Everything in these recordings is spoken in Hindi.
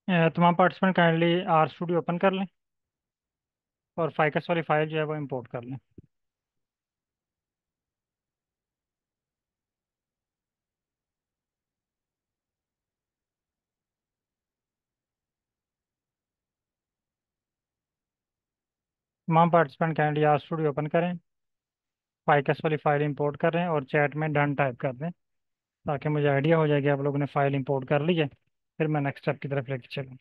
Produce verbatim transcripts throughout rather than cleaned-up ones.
अ, तमाम participant kindly R studio open कर लें और फाइकस वाली फाइल जो है वो इंपोर्ट कर लें। तमाम participant kindly R studio open करें, फाइकस वाली फाइल इंपोर्ट कर रहे हैं और चैट में डन टाइप कर दें, ताकि मुझे आइडिया हो जाए कि आप लोगों ने फाइल इंपोर्ट कर ली है। फिर मैं नेक्स्ट स्टेप की तरफ लेके चलूँ।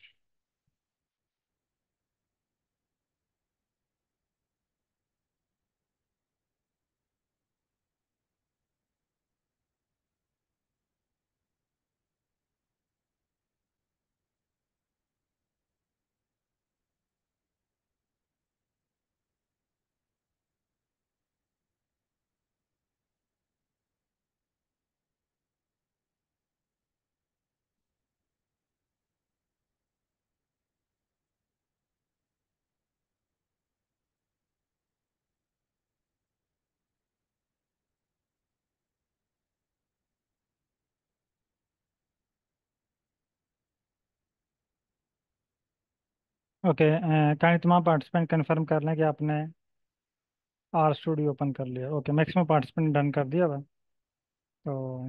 ओके, काइंडली तमाम पार्टिसिपेंट कंफर्म कर लें कि आपने आर स्टूडियो ओपन कर लिया। ओके, मैक्सिमम पार्टिसिपेंट डन कर दिया हुआ है। तो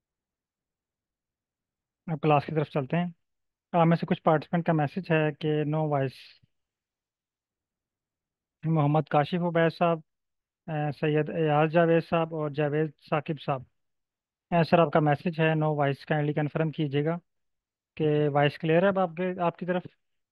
अब क्लास की तरफ चलते हैं। आप में से कुछ पार्टिसिपेंट का मैसेज है कि नो वॉइस। मोहम्मद काशिफ उबैद साहब, अ, सैयद एयाज जावेद साहब और जावेद साकिब साहब। अ, सर, आपका मैसेज है नो वॉइस, काइंडली कंफर्म कीजिएगा कि वॉइस क्लियर है अब आपके आपकी तरफ।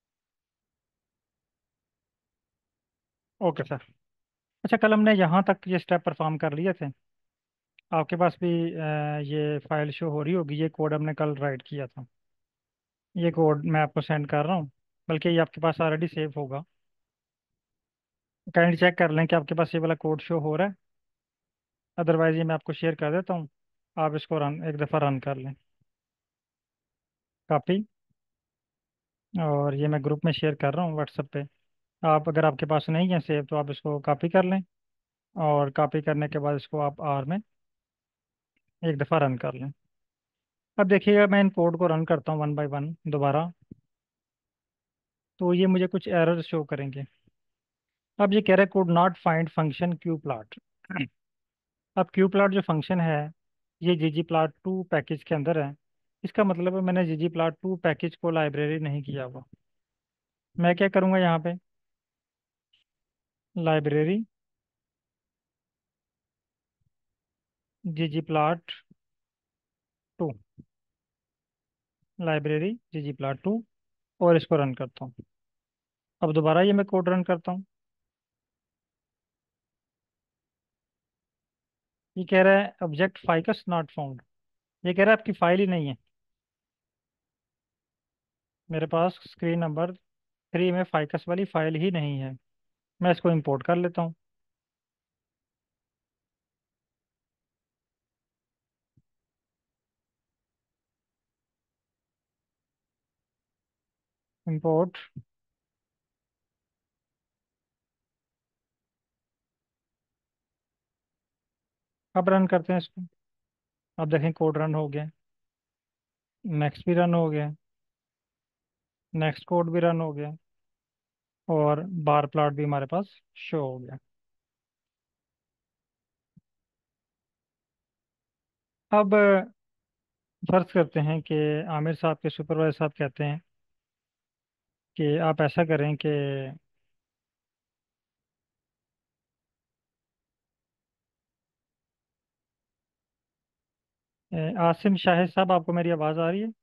Okay sir. अच्छा, कल हमने यहाँ तक ये स्टेप परफॉर्म कर लिए थे। आपके पास भी अ, ये फाइल शो हो रही होगी, ये कोड हमने कल राइट किया था। ये कोड मैं आपको सेंड कर रहा हूँ, बल्कि ये आपके पास ऑलरेडी सेव होगा। काइंडली चेक कर लें कि आपके पास ये वाला कोड शो हो रहा है। अदरवाइज ये मैं आपको शेयर कर देता हूँ, आप इसको रन एक दफ़ा रन कर लें। कॉपी। और ये मैं ग्रुप में शेयर कर रहा हूँ व्हाट्सएप पे। आप, अगर आपके पास नहीं है सेव, तो आप इसको कॉपी कर लें और कॉपी करने के बाद इसको आप आर में एक दफ़ा रन कर लें। अब देखिएगा, मैं इन कोड को रन करता हूँ वन बाय वन दोबारा, तो ये मुझे कुछ एरर शो करेंगे। अब ये कह रहा है code not find function Q plot. अब क्यू प्लॉट जो फंक्शन है, ये G G plot two package के अंदर है। इसका मतलब है मैंने G G plot two package को लाइब्रेरी नहीं किया हुआ। मैं क्या करूँगा यहाँ पे, library G G plot two, library G G plot two, और इसको रन करता हूँ। अब दोबारा ये मैं कोड रन करता हूँ। ये कह रहा है ऑब्जेक्ट फाइकस नॉट फाउंड। ये कह रहा है आपकी फाइल ही नहीं है। मेरे पास स्क्रीन नंबर थ्री में फाइकस वाली फाइल ही नहीं है। मैं इसको इंपोर्ट कर लेता हूँ। इंपोर्ट। अब रन करते हैं इसको। अब देखें कोड रन हो गया, नेक्स्ट भी रन हो गया, नेक्स्ट कोड भी रन हो गया, और बार प्लॉट भी हमारे पास शो हो गया। अब फर्ज करते हैं कि आमिर साहब के सुपरवाइजर साहब कहते हैं कि आप ऐसा करें कि अ, आसिम शाहिद साहब, आपको मेरी आवाज़ आ रही है?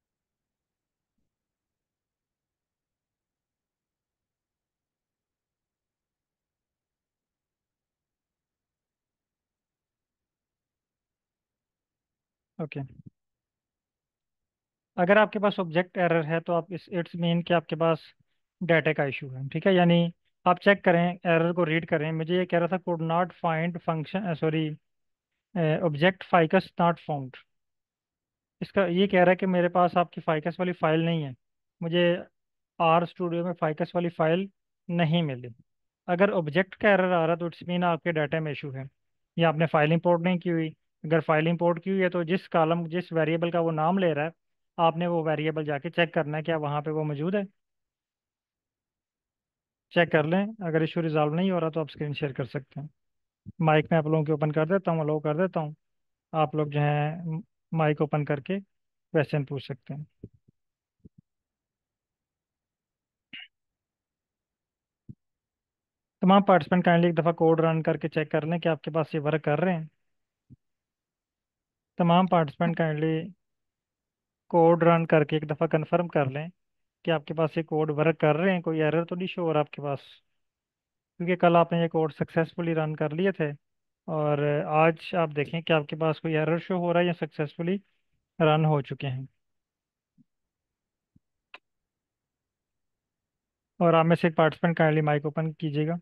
ओके। अगर आपके पास ऑब्जेक्ट एरर है तो आप इस इट्स मीन कि आपके पास डाटा का इशू है, ठीक है। यानी आप चेक करें, एरर को रीड करें। मुझे ये कह रहा था code not find function, sorry, object ficus not found. इसका ये कह रहा है कि मेरे पास आपकी फाइकस वाली फाइल नहीं है। मुझे आर स्टूडियो में फाइकस वाली फाइल नहीं मिली। अगर ऑब्जेक्ट का एरर आ रहा है तो इट्स मीन आपके डाटा में इशू है, या आपने फाइल इंपोर्ट नहीं की हुई। अगर फाइल इंपोर्ट की हुई है तो जिस कॉलम जिस वेरिएबल का वो नाम ले रहा है, आपने वो वेरिएबल जाके चेक करना है क्या वहाँ पे वो मौजूद है। चेक कर लें, अगर इशू रिजॉल्व नहीं हो रहा तो आप स्क्रीन शेयर कर सकते हैं। माइक मैं आप लोगों की ओपन कर देता हूँ, अलो कर देता हूँ। आप लोग जो है माइक ओपन करके क्वेश्चन पूछ सकते हैं। तमाम पार्टिसिपेंट काइंडली एक दफ़ा कोड रन करके चेक कर लें कि आपके पास ये वर्क कर रहे हैं। तमाम पार्टिसिपेंट काइंडली कोड रन करके एक दफ़ा कंफर्म कर लें कि आपके पास ये कोड वर्क कर रहे हैं, कोई एरर तो नहीं शो हो रहा आपके पास। क्योंकि कल आपने ये कोड सक्सेसफुली रन कर लिए थे, और आज आप देखें कि आपके पास कोई एरर शो हो रहा है या सक्सेसफुली रन हो चुके हैं। और आप में से एक पार्टिसिपेंट काइंडली माइक ओपन कीजिएगा।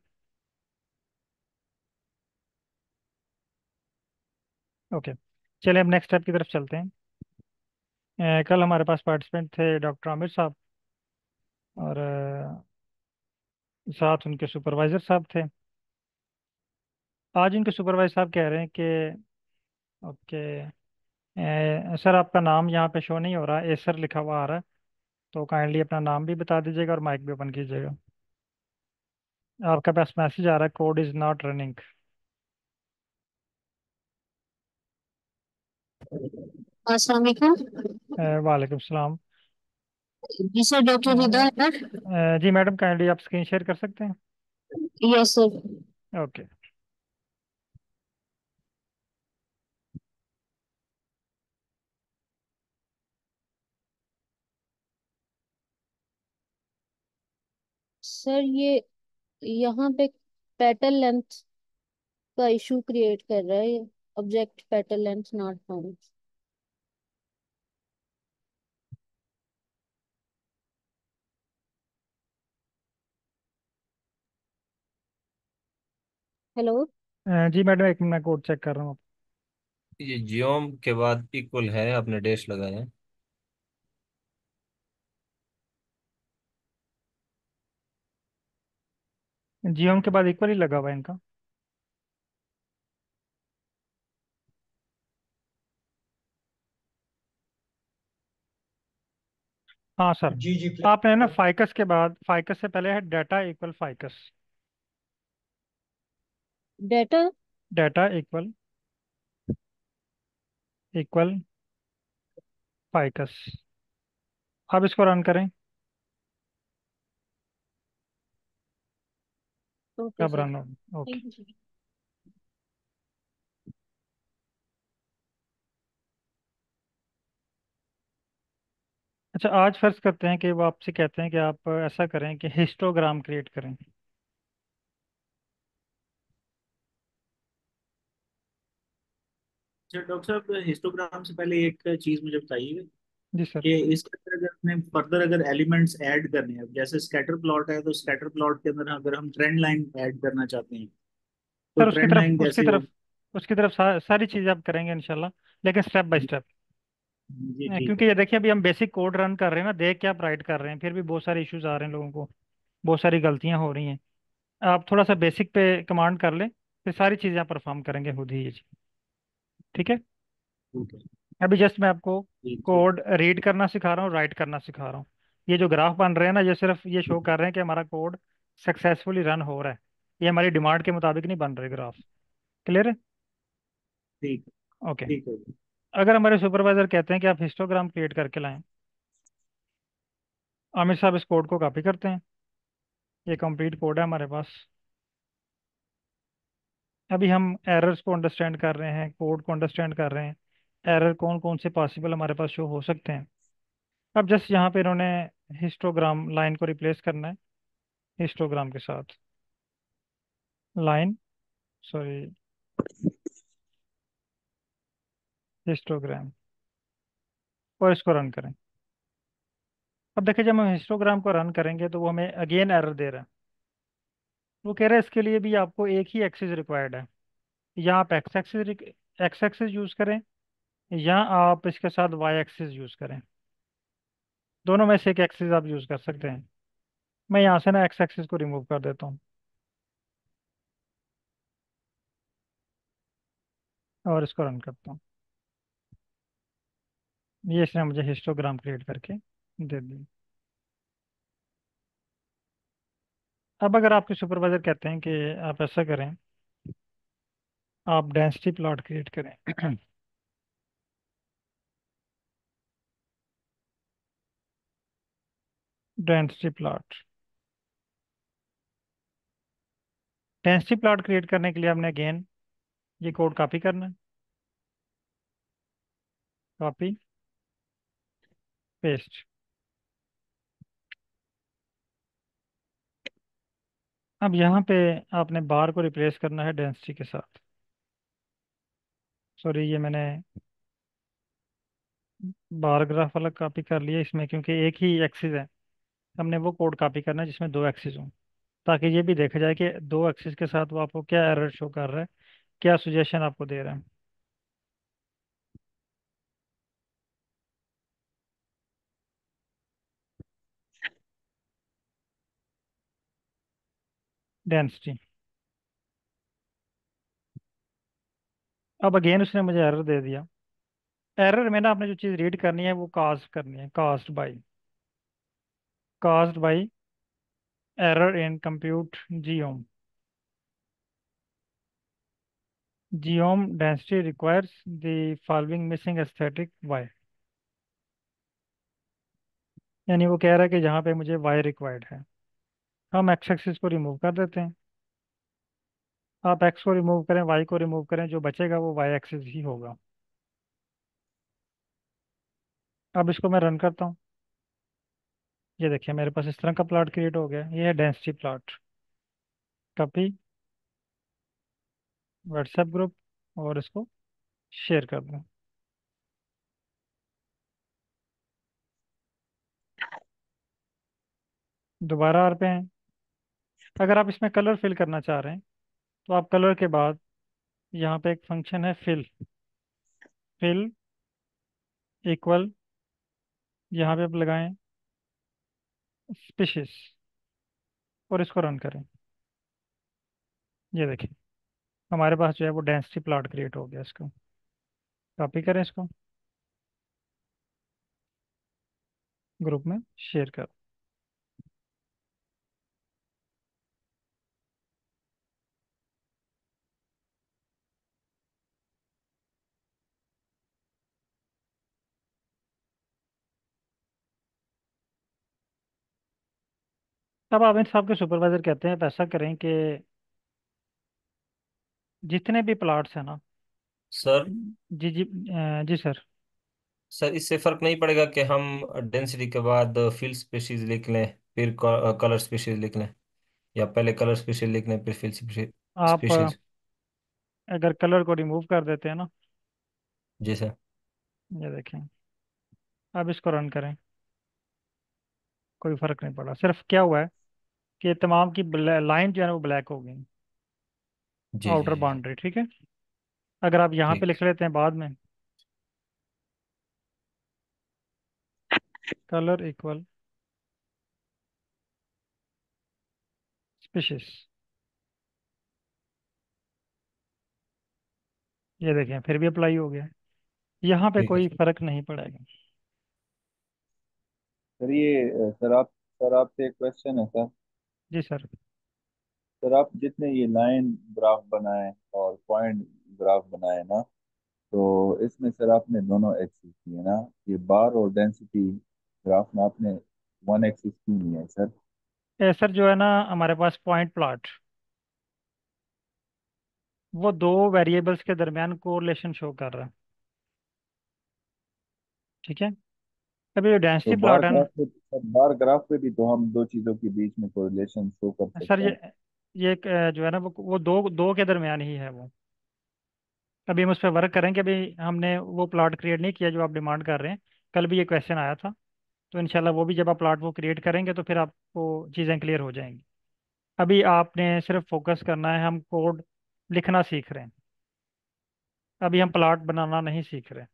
ओके, चलिए अब नेक्स्ट स्टेप की तरफ चलते हैं। अ, कल हमारे पास पार्टिसिपेंट थे डॉक्टर आमिर साहब, और अ, साथ उनके सुपरवाइजर साहब थे। आज उनके सुपरवाइजर साहब कह रहे हैं कि ओके, अ, सर आपका नाम यहाँ पे शो नहीं हो रहा, ए सर लिखा हुआ आ रहा है, तो काइंडली अपना नाम भी बता दीजिएगा और माइक भी ओपन कीजिएगा। आपका पास मैसेज आ रहा है, कोड इज़ नॉट रनिंग। अस्सलाम वालेकुम। वालेकुम सलाम। जी सर, डॉक्टर अ, हिदायत। अ, जी मैडम, काइंडली आप स्क्रीन शेयर कर सकते हैं। Yes sir. ओके। सर ये यहाँ पे पेटल लेंथ का इशू क्रिएट कर रहा है। Object petal length not found. Hello. अ, जी मैडम, एक मिनट मैं कोड चेक कर रहा हूँ। ये जियोम के बाद इक्वल है, आपने डैश लगाया है। जियोम के बाद इक्वली लगा हुआ है इनका। हाँ सर। जी जी आपने ना प्ले- फाइकस के बाद, फाइकस से पहले है data equal ficus. Data. Data equal equal ficus. अब इसको रन करें। ओके कब सर। रन हो? ओके। Thank you sir. अच्छा, आज फर्ज करते हैं कि वो आपसे कहते हैं कि आप ऐसा करें कि हिस्टोग्राम क्रिएट करें। अच्छा डॉक्टर साहब, हिस्टोग्राम से पहले एक चीज मुझे बताइए जी सर। कि इसके अंदर अगर हमें फर्दर अगर एलिमेंट्स ऐड करने हैं, जैसे स्कैटर प्लॉट है तो स्कैटर प्लॉट के अंदर अगर हम ट्रेंड लाइन ऐड करना चाहते हैं तो सर उसकी ट्रेंड तरफ लाइन उसकी कैसे तरफ होगी? उसकी तरफ सा, सारी चीज़ें आप करेंगे इंशाल्लाह, लेकिन स्टेप बाय स्टेप। जी ठीक क्योंकि है। ये देखिए, अभी हम बेसिक कोड रन कर रहे हैं ना, देख के आप राइट कर रहे हैं, फिर भी बहुत सारे इश्यूज आ रहे हैं लोगों को, बहुत सारी गलतियां हो रही हैं। आप थोड़ा सा बेसिक पे कमांड कर लें, फिर सारी चीज़ें आप परफॉर्म करेंगे खुद ही ये चीज़। ठीक है। ठीक है। अभी जस्ट मैं आपको जी ठीक। कोड रीड करना सिखा रहा हूँ, राइट करना सिखा रहा हूँ। ये जो ग्राफ बन रहे हैं ना, ये सिर्फ ये शो कर रहे हैं कि हमारा कोड सक्सेसफुली रन हो रहा है। ये हमारी डिमांड के मुताबिक नहीं बन रहे ग्राफ। क्लियर है? ठीक है। ओके। ठीक है। अगर हमारे सुपरवाइजर कहते हैं कि आप हिस्टोग्राम क्रिएट करके लाएं, आमिर साहब इस कोड को कॉपी करते हैं। ये कंप्लीट कोड है हमारे पास। अभी हम एरर्स को अंडरस्टैंड कर रहे हैं, कोड को अंडरस्टैंड कर रहे हैं, एरर कौन कौन से पॉसिबल हमारे पास शो हो सकते हैं। अब जस्ट यहाँ पे इन्होंने हिस्टोग्राम लाइन को रिप्लेस करना है हिस्टोग्राम के साथ। लाइन, सॉरी, हिस्टोग्राम, और इसको रन करें। अब देखिए, जब हम हिस्टोग्राम को रन करेंगे तो वो हमें अगेन एरर दे रहा है। वो कह रहा है इसके लिए भी आपको एक ही एक्सिस रिक्वायर्ड है। या आप X axis X axis use करें, या आप इसके साथ वाई एक्सिस यूज़ करें। दोनों में से एक एक्सिस आप यूज़ कर सकते हैं। मैं यहाँ से ना एक्स एक्सिस को रिमूव कर देता हूँ और इसको रन करता हूँ। ये इसने मुझे हिस्टोग्राम क्रिएट करके दे दी। अब अगर आपके सुपरवाइजर कहते हैं कि आप ऐसा करें, आप डेंसिटी प्लॉट क्रिएट करें। Density plot, density plot create करने के लिए हमने अगेन ये कोड कॉपी करना है। Copy paste. अब यहाँ पे आपने बार को रिप्लेस करना है डेंसिटी के साथ। सॉरी, ये मैंने बार ग्राफ वाला कॉपी कर लिया इसमें, क्योंकि एक ही एक्सिस है। हमने वो कोड कॉपी करना है जिसमें दो एक्सिस हों, ताकि ये भी देखा जाए कि दो एक्सिस के साथ वो आपको क्या एरर शो कर रहा है, क्या सुजेशन आपको दे रहा है। डेंसिटी। अब अगेन उसने मुझे एरर दे दिया। एरर में ना आपने जो चीज़ रीड करनी है वो कास्ट करनी है, caused by, caused by error in compute geom. Geom density requires the following missing aesthetic Y. यानी वो कह रहा है कि जहाँ पे मुझे वाई रिक्वायर्ड है। हम एक्स एक्सिस को रिमूव कर देते हैं। आप एक्स को रिमूव करें, वाई को रिमूव करें, जो बचेगा वो वाई एक्सिस ही होगा। अब इसको मैं रन करता हूँ। ये देखिए मेरे पास इस तरह का प्लॉट क्रिएट हो गया। ये है density plot. Copy, WhatsApp group, और इसको शेयर कर दूँ। दोबारा आर पे हैं। अगर आप इसमें कलर फिल करना चाह रहे हैं तो आप कलर के बाद यहाँ पे एक फंक्शन है फिल। फिल इक्वल, यहाँ पे आप लगाएं स्पीशीज, और इसको रन करें। ये देखिए हमारे पास जो है वो डेंसिटी प्लॉट क्रिएट हो गया। इसको कॉपी करें, इसको ग्रुप में शेयर कर। अब आमिर साहब के सुपरवाइजर कहते हैं आप ऐसा करें कि जितने भी प्लॉट्स हैं ना। सर जी जी, अ, जी सर। सर इससे फर्क नहीं पड़ेगा कि हम डेंसिटी के बाद फिल स्पेशीज लिख लें, फिर कलर स्पेशीज लिख लें, या पहले कलर स्पेशीज लिख लें फिर फिल आप अ, स्पेशीज? अगर कलर को रिमूव कर देते हैं ना, जी सर। ये देखें, अब इसको रन करें, कोई फर्क नहीं पड़ा। सिर्फ क्या हुआ है कि तमाम की लाइन जो है ना वो ब्लैक हो गई, जी जी आउटर जी सर। बाउंड्री। ठीक है। अगर आप यहाँ पे ठीक। लिख लेते हैं बाद में कलर इक्वल स्पीशीज, ये देखें फिर भी अप्लाई हो गया। यहाँ पे ठीक है कोई सर। फर्क नहीं पड़ेगा। सर ये अ, सर आप सर आपसे एक क्वेश्चन है सर। जी सर। सर आप जितने ये लाइन ग्राफ बनाए और पॉइंट ग्राफ बनाए ना, तो इसमें सर आपने दोनों एक्सिस किए ना, ये बार और डेंसिटी ग्राफ में आपने वन एक्सिस क्यों नहीं है सर? ए, सर जो है ना हमारे पास पॉइंट प्लॉट, वो दो वेरिएबल्स के दरमियान कोरिलेशन शो कर रहा है। ठीक है। अभी जो तो डेंसिटी बार प्लॉट है ना, ग्राफ पे सर बार ग्राफ पे भी तो हम दो चीज़ों के बीच में कोरिलेशन शो कर सर सकते ये हैं। ये एक, अ, जो है ना वो वो दो दो के दरमियान ही है वो। अभी हम उस पर वर्क करेंगे। अभी हमने वो प्लॉट क्रिएट नहीं किया जो आप डिमांड कर रहे हैं। कल भी ये क्वेश्चन आया था, तो इंशाल्लाह वो भी जब आप प्लॉट वो क्रिएट करेंगे तो फिर आपको चीज़ें क्लियर हो जाएंगी। अभी आपने सिर्फ फोकस करना है, हम कोड लिखना सीख रहे हैं। अभी हम प्लॉट बनाना नहीं सीख रहे।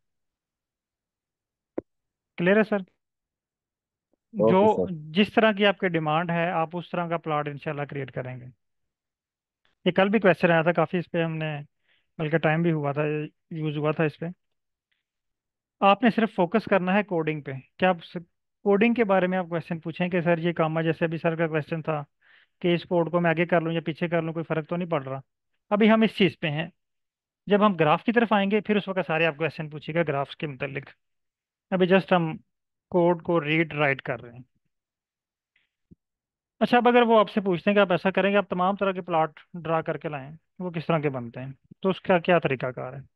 क्लियर है सर? जो ओके सर। जिस तरह की आपकी डिमांड है आप उस तरह का प्लॉट इंशाल्लाह क्रिएट करेंगे। ये कल भी क्वेश्चन आया था काफ़ी, इस पे हमने, बल्कि टाइम भी हुआ था, यूज हुआ था इस पे। आपने सिर्फ फोकस करना है कोडिंग पे। क्या आप कोडिंग के बारे में आप क्वेश्चन पूछें कि सर ये काम है, जैसे अभी सर का क्वेश्चन था कि इस कोड को मैं आगे कर लूँ या पीछे कर लूँ, कोई फर्क तो नहीं पड़ रहा। अभी हम इस चीज़ पे हैं। जब हम ग्राफ की तरफ आएंगे फिर उस वक्त सारे आप क्वेश्चन पूछिएगा ग्राफ्स के मुतालिक। अभी जस्ट हम कोड को रीड राइट कर रहे हैं। अच्छा, अब अगर वो आपसे पूछते हैं कि आप ऐसा करेंगे, आप तमाम तरह के प्लॉट ड्रा करके लाएं, वो किस तरह के बनते हैं, तो उसका क्या तरीकाकार है।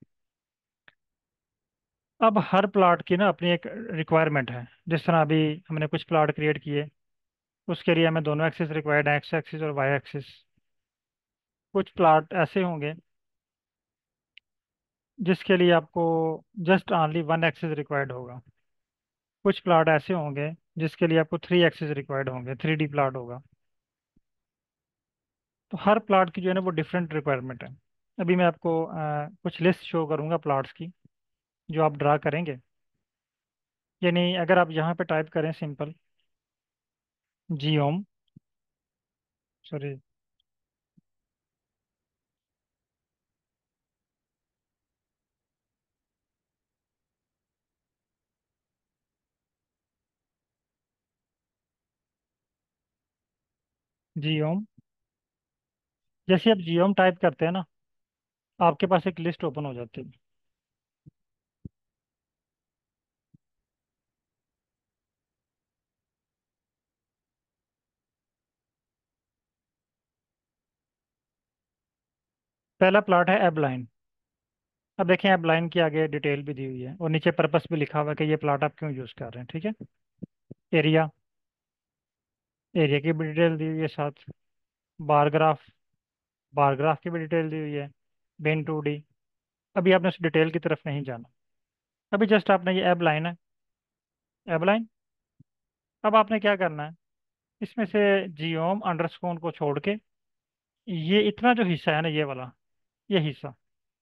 अब हर प्लॉट की ना अपनी एक रिक्वायरमेंट है। जिस तरह अभी हमने कुछ प्लॉट क्रिएट किए, उसके लिए हमें दोनों एक्सिस रिक्वायर्ड है, एक्स एक्सिस और वाई एक्सिस। कुछ प्लॉट ऐसे होंगे जिसके लिए आपको just only one axis required होगा। कुछ प्लॉट ऐसे होंगे जिसके लिए आपको थ्री एक्सिस रिक्वायर्ड होंगे, थ्री डी प्लॉट होगा। तो हर प्लॉट की जो है ना वो डिफरेंट रिक्वायरमेंट है। अभी मैं आपको अ, कुछ लिस्ट शो करूंगा प्लॉट्स की जो आप ड्रा करेंगे। यानी अगर आप यहाँ पे टाइप करें सिंपल जीओम, सॉरी, जीओम, जैसे आप जीओम टाइप करते हैं ना, आपके पास एक लिस्ट ओपन हो जाती है। पहला प्लॉट है एब लाइन। अब देखें एब लाइन की आगे डिटेल भी दी हुई है और नीचे पर्पस भी लिखा हुआ है कि ये प्लॉट आप क्यों यूज़ कर रहे हैं। ठीक है। एरिया, एरिया की भी डिटेल दी हुई है साथ। बार ग्राफ, बार ग्राफ की भी डिटेल दी हुई है। Bin two D. अभी आपने उस डिटेल की तरफ नहीं जाना। अभी जस्ट आपने ये एब लाइन है, एब लाइन। अब आपने क्या करना है, इसमें से जियोम अंडरस्कोर को छोड़ के ये इतना जो हिस्सा है ना, ये वाला, ये हिस्सा,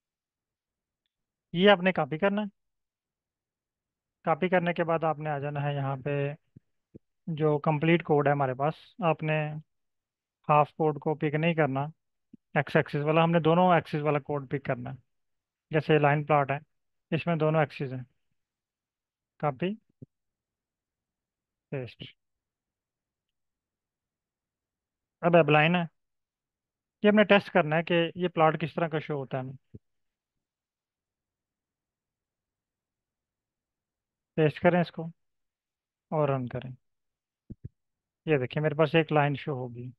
ये आपने कॉपी करना है। कॉपी करने के बाद आपने आ जाना है यहाँ पे, जो कंप्लीट कोड है हमारे पास। आपने हाफ कोड को पिक नहीं करना, एक्स एक्सिस वाला, हमने दोनों एक्सिस वाला कोड पिक करना है। जैसे लाइन प्लॉट है, इसमें दोनों एक्सिस हैं। Copy, paste. अब अब लाइन है, ये हमने टेस्ट करना है कि ये प्लॉट किस तरह का शो होता है हमें। पेस्ट करें इसको और रन करें। ये देखिए मेरे पास एक लाइन शो होगी।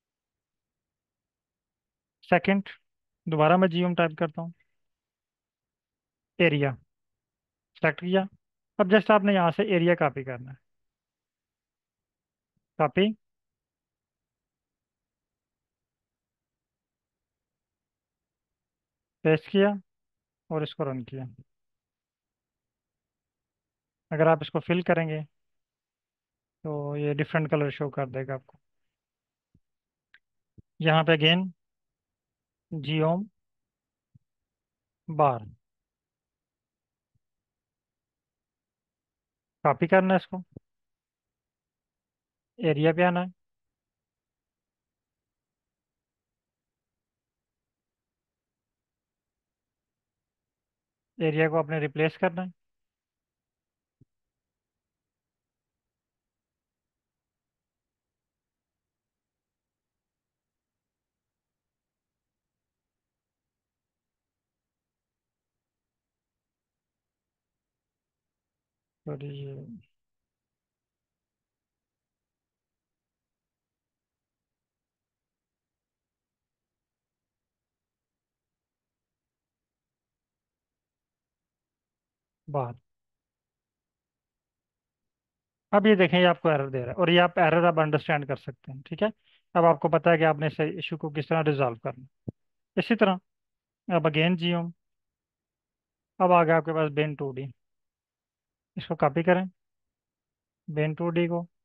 सेकंड, दोबारा मैं जीओम टाइप करता हूँ, एरिया सेलेक्ट किया। अब जस्ट आपने यहाँ से एरिया कॉपी करना है। कॉपी, पेस्ट किया और इसको रन किया। अगर आप इसको फिल करेंगे तो ये डिफरेंट कलर शो कर देगा आपको। यहाँ पे अगेन जियोम बार, कॉपी करना है इसको, एरिया पे आना है। एरिया को आपने रिप्लेस करना है। और ये बार। अब ये देखें, ये आपको एरर दे रहा है और ये आप एरर अब अंडरस्टैंड कर सकते हैं। ठीक है। अब आपको पता है कि आपने इस इशू को किस तरह रिजॉल्व करना है। इसी तरह अब अगेन जियोम, अब आ गया आपके पास बेन टू डी। इसको कॉपी करें, बेन टू डी को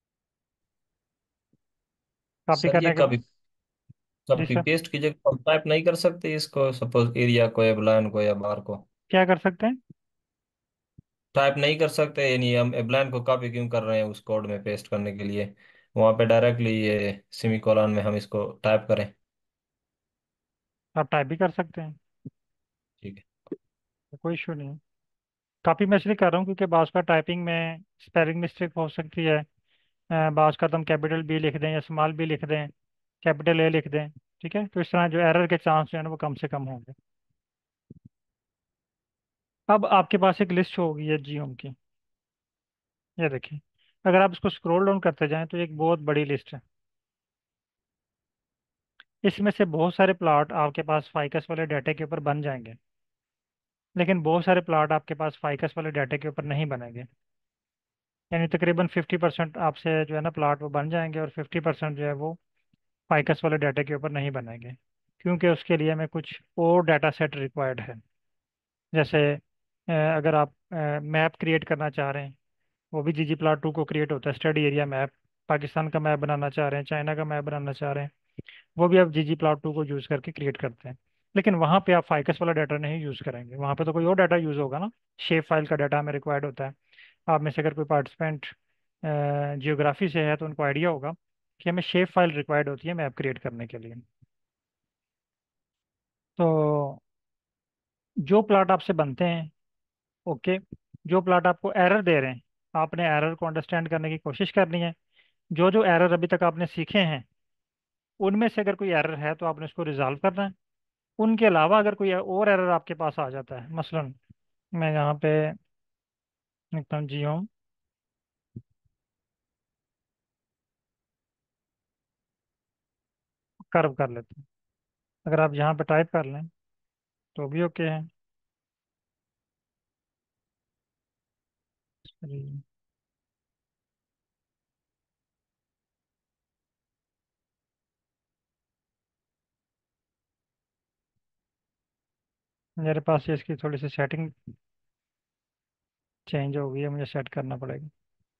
कॉपी सर ये करने के बाद, कभी जी कॉपी सर, पेस्ट की जगह हम टाइप नहीं कर सकते इसको, सपोज एरिया को या ब्लाइन को या बार को क्या कर सकते हैं। टाइप नहीं कर सकते? यानी हम एब्लाइन को कॉपी क्यों कर रहे हैं उस कोड में पेस्ट करने के लिए? वहां पे डायरेक्टली ये सेमी कॉलन में हम इसको टाइप करें। आप टाइप भी कर सकते हैं, ठीक है। कोई इशू नहीं है। काफ़ी मैं इसलिए कर रहा हूँ क्योंकि बाज़ का टाइपिंग में स्पेलिंग मिस्टेक हो सकती है। अ, बाज़ का तो हम कैपिटल बी लिख दें या स्मॉल बी लिख दें, कैपिटल ए लिख दें। ठीक है, तो इस तरह जो एरर के चांस जो है ना वो कम से कम होंगे। अब आपके पास एक लिस्ट होगी है जियोम की। ये देखिए, अगर आप इसको स्क्रॉल डाउन करते जाएं तो एक बहुत बड़ी लिस्ट है। इसमें से बहुत सारे प्लॉट आपके पास फाइकस वाले डाटा के ऊपर बन जाएंगे, लेकिन बहुत सारे प्लॉट आपके पास फाइकस वाले डाटा के ऊपर नहीं बनेंगे। यानी तकरीबन फिफ्टी परसेंट आपसे जो है ना प्लॉट वो बन जाएंगे, और फिफ्टी परसेंट जो है वो फाइकस वाले डाटा के ऊपर नहीं बनेंगे, क्योंकि उसके लिए हमें कुछ और डाटा सेट रिक्वायर्ड है। जैसे अ, अगर आप मैप क्रिएट करना चाह रहे हैं, वो भी जी जी प्लॉट टू को क्रिएट होता है। स्टडी एरिया मैप, पाकिस्तान का मैप बनाना चाह रहे हैं, चाइना का मैप बनाना चाह रहे हैं, वो भी आप जी जी प्लॉट टू को यूज़ करके क्रिएट करते हैं। लेकिन वहाँ पे आप फाइकस वाला डाटा नहीं यूज़ करेंगे, वहाँ पे तो कोई और डाटा यूज़ होगा ना। शेप फाइल का डाटा हमें रिक्वायर्ड होता है। आप में से अगर कोई पार्टिसिपेंट जियोग्राफी से है तो उनको आइडिया होगा कि हमें शेप फाइल रिक्वायर्ड होती है मैप क्रिएट करने के लिए। तो जो प्लॉट आपसे बनते हैं, ओके, जो प्लॉट आपको एरर दे रहे हैं, आपने एरर को अंडरस्टैंड करने की कोशिश करनी है। जो जो एरर अभी तक आपने सीखे हैं, उनमें से अगर कोई एरर है तो आपने उसको रिजॉल्व करना है। उनके अलावा अगर कोई और एरर आपके पास आ जाता है, मसलन मैं यहाँ पे लिखता हूँ जी होम, कर्व कर लेते हैं। अगर आप यहाँ पे टाइप कर लें तो भी ओके है। चलिए, मेरे पास ये इसकी थोड़ी सी सेटिंग चेंज हो गई है, मुझे सेट करना पड़ेगा।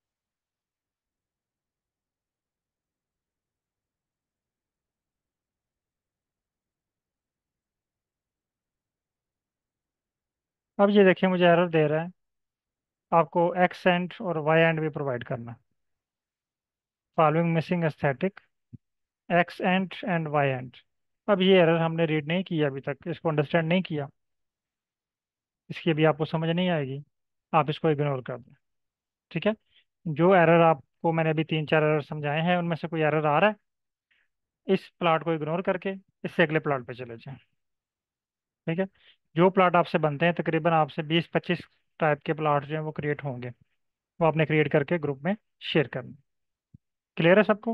अब ये देखिए मुझे एरर दे रहा है, आपको एक्स एंड और वाई एंड भी प्रोवाइड करना। Following missing aesthetic X end end Y end. अब ये एरर हमने रीड नहीं किया अभी तक, इसको अंडरस्टैंड नहीं किया, इसकी अभी आपको समझ नहीं आएगी। आप इसको इग्नोर कर दें। ठीक है, जो एरर आपको मैंने अभी तीन चार एरर समझाए हैं उनमें से कोई एरर आ रहा है, इस प्लाट को इग्नोर करके इससे अगले प्लाट पे चले जाएं। ठीक है, जो प्लाट आपसे बनते हैं तकरीबन आपसे बीस पच्चीस टाइप के प्लाट जो हैं वो क्रिएट होंगे, वो आपने क्रिएट करके ग्रुप में शेयर करना। क्लियर है सबको?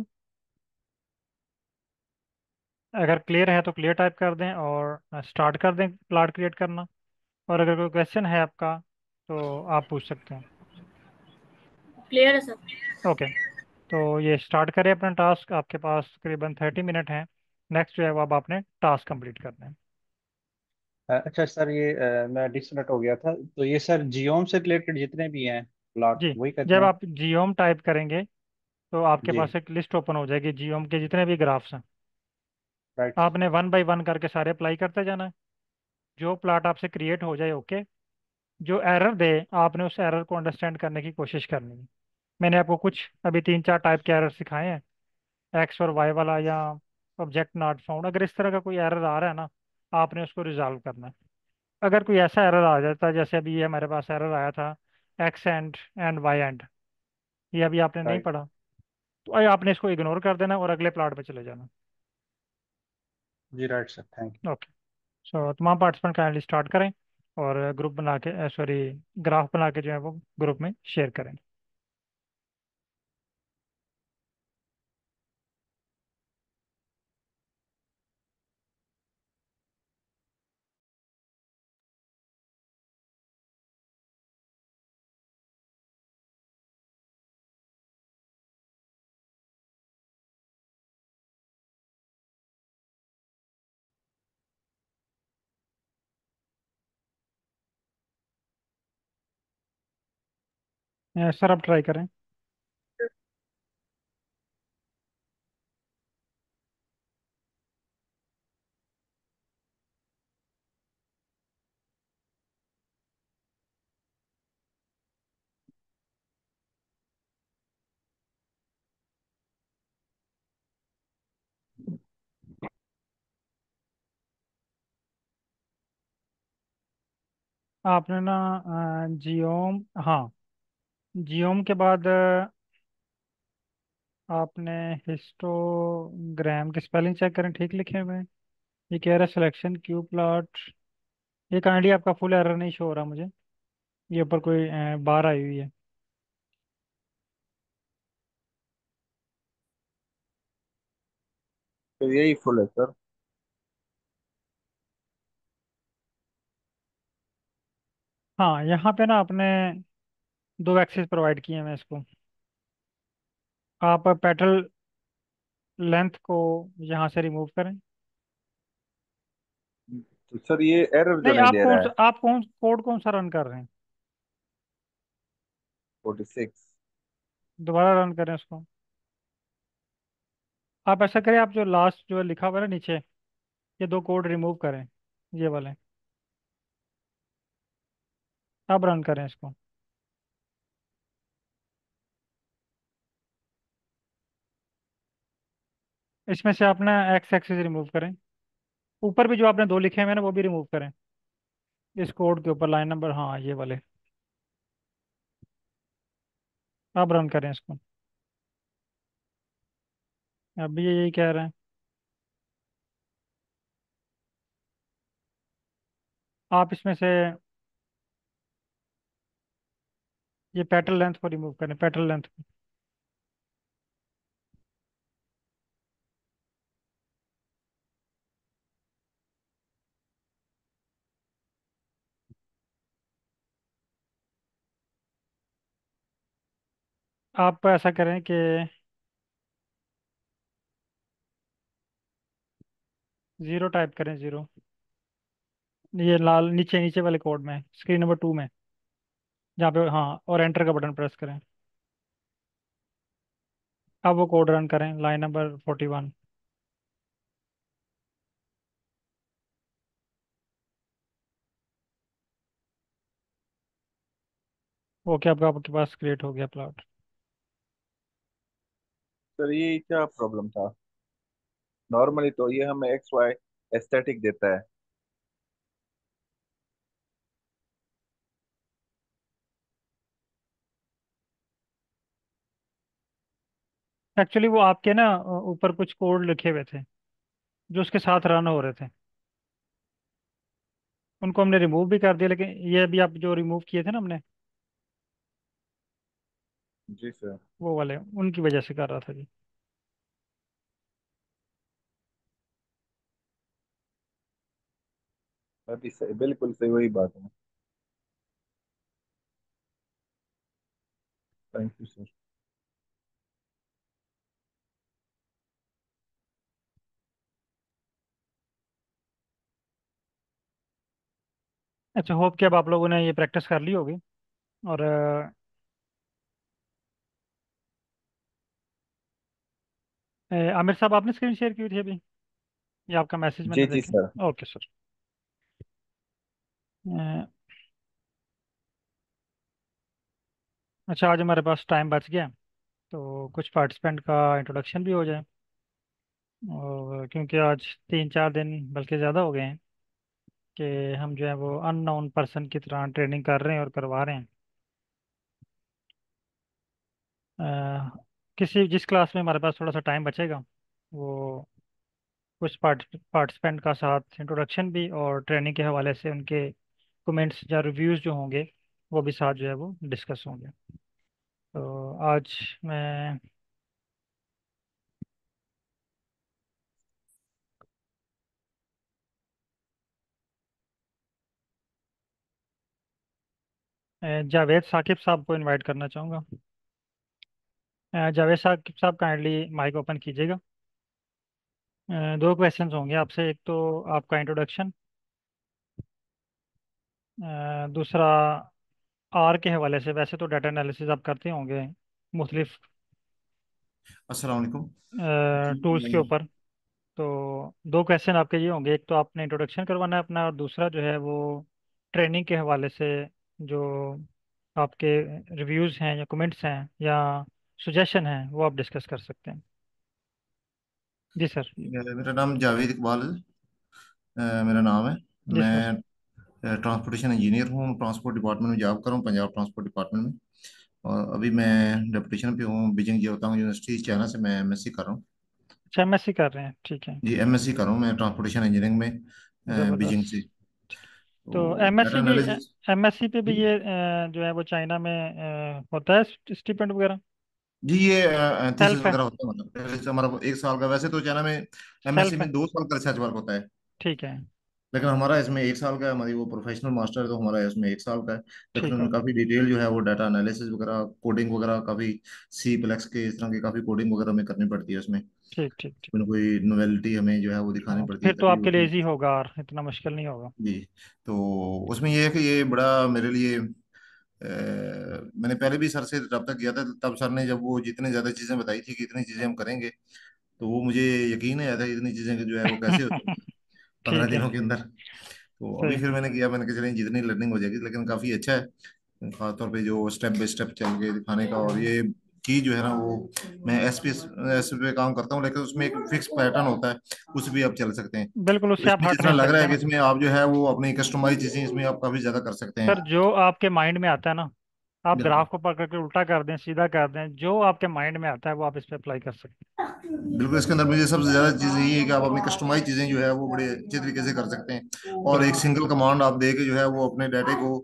अगर क्लियर है तो क्लियर टाइप कर दें और स्टार्ट कर दें प्लाट क्रिएट करना। और अगर कोई क्वेश्चन है आपका तो आप पूछ सकते हैं। क्लियर है सर। ओके, तो ये स्टार्ट करें अपना टास्क। आपके पास तकरीबन थर्टी मिनट हैं। नेक्स्ट जो है वो अब आपने टास्क कंप्लीट करना है। अ, अच्छा सर, ये अ, मैं डिस्कनेक्ट हो गया था, तो ये सर जियोम से रिलेटेड जितने भी हैं प्लॉट जी, वही करने जब हैं? आप जियोम टाइप करेंगे तो आपके जी। पास एक लिस्ट ओपन हो जाएगी जियोम के जितने भी ग्राफ्स हैं। राइट। आपने वन बाय वन करके सारे अप्लाई करते जाना है। जो प्लाट आपसे क्रिएट हो जाए, ओके, जो एरर दे आपने उस एरर को अंडरस्टैंड करने की कोशिश करनी है। मैंने आपको कुछ अभी तीन चार टाइप के एरर सिखाए हैं, एक्स और वाई वाला या ऑब्जेक्ट नॉट फाउंड। अगर इस तरह का कोई एरर आ रहा है ना, आपने उसको रिजॉल्व करना है। अगर कोई ऐसा एरर आ जाता है जैसे अभी ये हमारे पास एरर आया था, X end end Y end, ये अभी आपने नहीं राइट। पढ़ा, तो अभी आपने इसको इग्नोर कर देना और अगले प्लाट पे चले जाना। जी right sir, thank okay, so तमाम पार्टिसिपेंट काइंडली स्टार्ट करें और ग्रुप बना के, सॉरी, ग्राफ बना के जो है वो ग्रुप में शेयर करें। सर अब ट्राई करें। आपने ना जियोम, हाँ, जियोम के बाद अ, आपने हिस्टोग्राम के स्पेलिंग चेक करें, ठीक लिखे हुए हैं। ये कह रहा है सिलेक्शन क्यू प्लॉट। ये काइंडली आपका फुल एरर नहीं शो हो रहा मुझे। ये ऊपर कोई अ, बार आई हुई है। तो यही फुल है सर। हाँ, यहाँ पे ना आपने दो एक्सेस प्रोवाइड किए हैं इसको। आप पेटल लेंथ को यहाँ से रिमूव करें। तो सर ये एरर जो नहीं, नहीं आप दे कौन रहा है। सा आप कौन कोड कौन सा रन कर रहे हैं? Forty six. दोबारा रन करें उसको। आप ऐसा करें, आप जो लास्ट जो लिखा हुआ है ना नीचे, ये दो कोड रिमूव करें, ये वाले। अब रन करें इसको। इसमें से आपने एक्स एक्सिस रिमूव करें। ऊपर भी जो आपने दो लिखे हुए हैं ना, वो भी रिमूव करें। इस कोड के ऊपर लाइन नंबर, हाँ, ये वाले। अब रन करें इसको। अब भी ये यही कह रहे हैं। आप इसमें से ये पेटल लेंथ को रिमूव करें, पेटल लेंथ को। आप ऐसा करें कि जीरो टाइप करें, जीरो। ये लाल नीचे नीचे वाले कोड में, स्क्रीन नंबर टू में, जहाँ पे, हाँ, और एंटर का बटन प्रेस करें। अब वो कोड रन करें, line number forty one. Okay, आपका आपके पास क्रिएट हो गया प्लॉट। सर ये क्या प्रॉब्लम था? नॉर्मली तो ये हमें एक्स वाई एस्थेटिक देता है। एक्चुअली वो आपके ना अ, ऊपर कुछ कोड लिखे हुए थे जो उसके साथ रन हो रहे थे। उनको हमने रिमूव भी कर दिया, लेकिन ये अभी आप जो रिमूव किए थे ना हमने, जी सर। वो वाले उनकी वजह से कर रहा था जी। अभी सही, बिल्कुल सही वही बात है। Thank you sir. अच्छा, होप कि अब आप लोगों ने ये प्रैक्टिस कर ली होगी। और अ, अ, आमिर साहब, आपने स्क्रीन शेयर की थी अभी? ये आपका मैसेज जी मैंने जी सर। देखा। Okay sir. अ, अच्छा, आज हमारे पास टाइम बच गया, तो कुछ पार्टिसिपेंट का इंट्रोडक्शन भी हो जाए। और क्योंकि आज तीन चार दिन बल्कि ज़्यादा हो गए हैं कि हम जो है वो अननोन पर्सन की तरह ट्रेनिंग कर रहे हैं और करवा रहे हैं। अ, किसी जिस क्लास में हमारे पास थोड़ा सा टाइम बचेगा, वो कुछ पार्टिसिपेंट का साथ इंट्रोडक्शन भी और ट्रेनिंग के हवाले से उनके कमेंट्स या रिव्यूज़ जो होंगे, वो भी साथ जो है वो डिस्कस होंगे। तो आज मैं अ, जावेद साकिब साहब को इनवाइट करना चाहूँगा। अ, जावेद साकिब साहब, काइंडली माइक ओपन कीजिएगा। अ, दो क्वेश्चंस होंगे आपसे। एक तो आपका इंट्रोडक्शन, दूसरा आर के हवाले से। वैसे तो डाटा एनालिसिस आप करते होंगे मुख्तलिफ अस्सलाम वालेकुम जी। टूल्स के मैं ऊपर। तो दो क्वेश्चन आपके ये होंगे, एक तो आपने इंट्रोडक्शन करवाना है अपना, और दूसरा जो है वो ट्रेनिंग के हवाले से जो आपके रिव्यूज़ हैं या कमेंट्स हैं या सुजेशन हैं, वो आप डिस्कस कर सकते हैं। जी सर। मेरा नाम जावेद इकबाल है। अ, मेरा नाम है। जी सर। मैं ट्रांसपोर्टेशन इंजीनियर हूँ, ट्रांसपोर्ट डिपार्टमेंट में जॉब कर रहा हूँ, पंजाब ट्रांसपोर्ट डिपार्टमेंट में। और अभी मैं डेपुटेशन पे हूँ बीजिंग जियोतांग यूनिवर्सिटी चाइना से। मैं एमएससी कर रहा हूँ। अच्छा, एमएससी कर रहे हैं, ठीक है। जी एमएससी कर रहा हूँ मैं ट्रांसपोर्टेशन इंजीनियरिंग में अ, बीजिंग ज़बरदस्त। से। तो तो डाटा एमएससी भी एनालिसिस। एमएससी पे भी ये अ, जो है वो चाइना में अ, होता है स्टिपेंड वगैरह? जी ये थीसिस सेल्फ है? वगैरह होता है, मतलब पहले से हमारा एक साल का। वैसे तो चाइना में एमएससी सेल्फ है? में दो साल का रिसर्च वर्क होता है, ठीक है। लेकिन हमारा इसमें एक साल का है। हमारी वो प्रोफेशनल मास्टर है तो हमारा इसमें एक साल का है। लेकिन ठीक है। उनमें काफ़ी डिटेल जो है वो डाटा एनालिसिस वगैरह, कोडिंग वगैरह, काफ़ी सी प्लेक्स के इस तरह की काफ़ी कोडिंग वगैरह हमें करनी पड़ती है उसमें। ठीक ठीक ठीक। कोई ना कोई नोवेलिटी हमें जो है वो दिखानी हाँ, तो पड़ती है फिर तो तभी आपके लिए उसमें। इजी होगा और इतना मुश्किल नहीं होगा। जी। तो उसमें ये है कि ये बड़ा मेरे लिए अ, मैंने पहले भी सर से रब्ता किया था, तब सर ने जब वो जितने ज़्यादा चीज़ें बताई थी कि इतनी चीज़ें हम करेंगे, तो वो मुझे यकीन नहीं आया था इतनी चीज़ें जो है वो कैसे हो सकती पंद्रह ठीक है। दिनों के अंदर। तो अभी सही। फिर मैंने किया, मैंने कहा चलें जितनी लर्निंग हो जाएगी, लेकिन काफ़ी अच्छा है खासतौर पे जो स्टेप बाय स्टेप चल के दिखाने का। और ये चीज जो है ना वो, मैं एस पी एस पे काम करता हूँ, लेकिन उसमें एक फिक्स पैटर्न होता है, उस भी आप चल सकते हैं। बिल्कुल, तो उससे आप इसमें हट जितना नहीं लग रहा सकते है कि ना। इसमें आप जो है वो अपनी कस्टमाइज चीजें इसमें आप काफी ज्यादा कर सकते हैं। सर, जो आपके माइंड में आता है ना, आप बिल्कुल। ग्राफ को पकड़ के उल्टा कर दें, सीधा कर दें, जो आपके माइंड में आता है वो आप इस पे अप्लाई कर सकते बिल्कुल इसके अंदर मुझे सबसे ज्यादा चीज यही है कि आप अपनी कस्टमाइज चीजें जो है वो बड़े अच्छे तरीके से कर सकते हैं। हैं। और एक बिल्कुल। सिंगल कमांड आप दे के जो है वो अपने डाटे को